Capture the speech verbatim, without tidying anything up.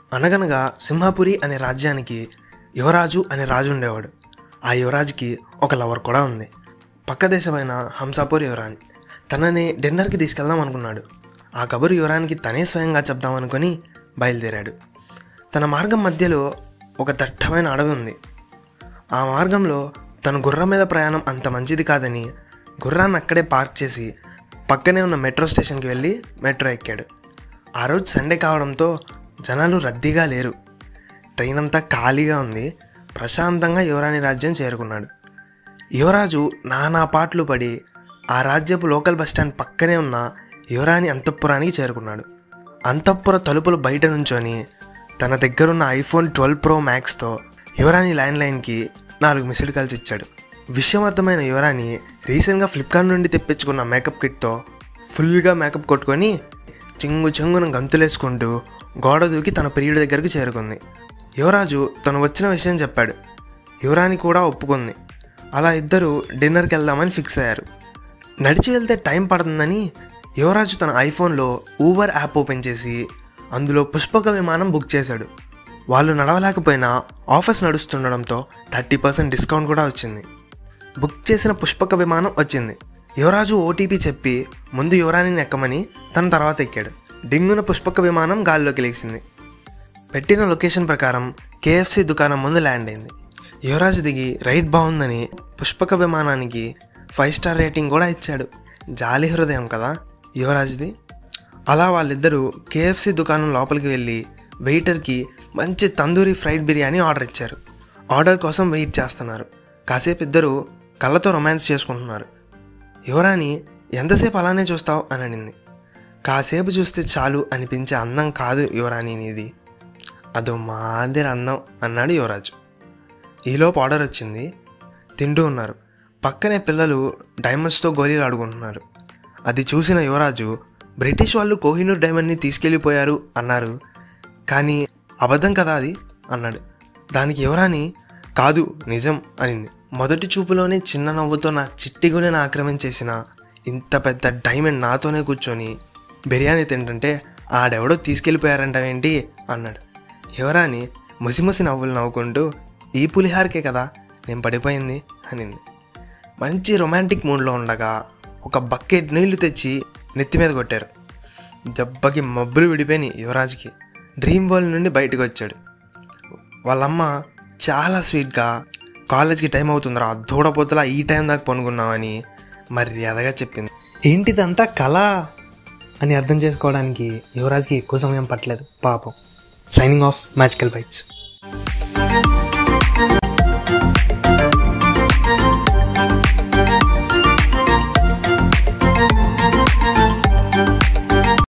అనగనగా సింహాపురి అనే రాజ్యానికి యువరాజు అనే రాజు ఉండేవాడు. ఆ యువరాజుకి ఒక లవర్ కూడా ఉంది. పక్క దేశమైన హంసాపూర్ యువరాణి. తనని డిన్నర్కి తీసుకెళ్దాం అనుకున్నాడు. ఆ కబురు యువరానికి తనే స్వయంగా చెప్దామనుకొని బయలుదేరాడు. తన మార్గం మధ్యలో ఒక దట్టమైన అడవి ఉంది. ఆ మార్గంలో తన గుర్రం మీద ప్రయాణం అంత మంచిది కాదని గుర్రాన్ని అక్కడే పార్క్ చేసి పక్కనే ఉన్న మెట్రో స్టేషన్కి వెళ్ళి మెట్రో ఎక్కాడు. ఆ రోజు సండే కావడంతో జనాలు రద్దీగా లేరు. ట్రైన్ అంతా ఖాళీగా ఉంది. ప్రశాంతంగా యువరాణి రాజ్యం చేరుకున్నాడు. యువరాజు నానా పాటలు పడి ఆ రాజ్యపు లోకల్ బస్టాండ్ పక్కనే ఉన్న యువరాణి అంతఃపురానికి చేరుకున్నాడు. అంతఃపుర తలుపులు బయట నుంచొని తన దగ్గరున్న ఐఫోన్ ట్వెల్వ్ ప్రో మ్యాక్స్తో యువరాణి ల్యాండ్ లైన్కి నాలుగు మిస్డ్ కాల్స్ ఇచ్చాడు. విషయం అర్థమైన యువరాణి రీసెంట్గా ఫ్లిప్కార్ట్ నుండి తెప్పించుకున్న మేకప్ కిట్తో ఫుల్గా మేకప్ కొట్టుకొని చెంగు చెంగున గంతులేసుకుంటూ గోడ దూకి తన ప్రియుడి దగ్గరికి చేరుకుంది. యువరాజు తను వచ్చిన విషయం చెప్పాడు. యువరాణి కూడా ఒప్పుకుంది. అలా ఇద్దరు డిన్నర్కి వెళ్దామని ఫిక్స్ అయ్యారు. నడిచి వెళ్తే టైం పడుతుందని యువరాజు తన ఐఫోన్లో ఊబర్ యాప్ ఓపెన్ చేసి అందులో పుష్పక విమానం బుక్ చేశాడు. వాళ్ళు నడవలేకపోయినా ఆఫర్స్ నడుస్తుండడంతో థర్టీ పర్సెంట్ డిస్కౌంట్ కూడా వచ్చింది. బుక్ చేసిన పుష్పక విమానం వచ్చింది. యువరాజు ఓటీపీ చెప్పి ముందు యువరాణిని ఎక్కమని తన తర్వాత ఎక్కాడు. డింగున పుష్పక విమానం గాల్లోకి లేచింది. పెట్టిన లొకేషన్ ప్రకారం కేఎఫ్సి దుకాణం ముందు ల్యాండ్ అయింది. యువరాజు దిగి రైడ్ బాగుందని పుష్పక విమానానికి ఫైవ్ స్టార్ రేటింగ్ కూడా ఇచ్చాడు. జాలి హృదయం కదా యువరాజుది. అలా వాళ్ళిద్దరూ కేఎఫ్సి దుకాణం లోపలికి వెళ్ళి వెయిటర్కి మంచి తందూరి ఫ్రైడ్ బిర్యానీ ఆర్డర్ ఇచ్చారు. ఆర్డర్ కోసం వెయిట్ చేస్తున్నారు. కాసేపు ఇద్దరు కళ్ళతో రొమాన్స్ చేసుకుంటున్నారు. యువరాణి ఎంతసేపు అలానే చూస్తావు అని అనింది. కాసేపు చూస్తే చాలు అనిపించే అందం కాదు యువరాణి నీది, అదో మాదిరి అందం అన్నాడు యువరాజు. ఈలోపు ఆర్డర్ వచ్చింది. తింటూ ఉన్నారు. పక్కనే పిల్లలు డైమండ్స్తో గోళీలు ఆడుకుంటున్నారు. అది చూసిన యువరాజు బ్రిటిష్ వాళ్ళు కోహినూర్ డైమండ్ని తీసుకెళ్ళిపోయారు అన్నారు, కానీ అబద్ధం కదా అది అన్నాడు. దానికి యువరాణి కాదు నిజం అనింది. మొదటి చూపులోనే చిన్న నవ్వుతో నా చిట్టి గుణిని ఆక్రమించేసిన ఇంత పెద్ద డైమండ్ నాతోనే కూర్చొని బిర్యానీ తింటుంటే ఆడెవడో తీసుకెళ్ళిపోయారంటావేంటి అన్నాడు. యువరాణి ముసిముసి నవ్వులు నవ్వుకుంటూ ఈ పులిహారకే కదా నేను పడిపోయింది అనింది. మంచి రొమాంటిక్ మూడ్లో ఉండగా ఒక బకెట్ నీళ్లు తెచ్చి నెత్తి మీద కొట్టారు. దెబ్బకి మబ్బులు విడిపోయి యువరాజుకి డ్రీమ్ వరల్డ్ నుండి బయటకు వచ్చాడు. వాళ్ళమ్మ చాలా స్వీట్గా కాలేజ్కి టైం అవుతుందిరా దూడపోతులా ఈ టైం దాకా పనుకున్నామని మర్యాదగా చెప్పింది. ఏంటిదంతా కళ అని అర్థం చేసుకోవడానికి యువరాజ్కి ఎక్కువ సమయం పట్టలేదు పాపం. Signing off Magical bytes.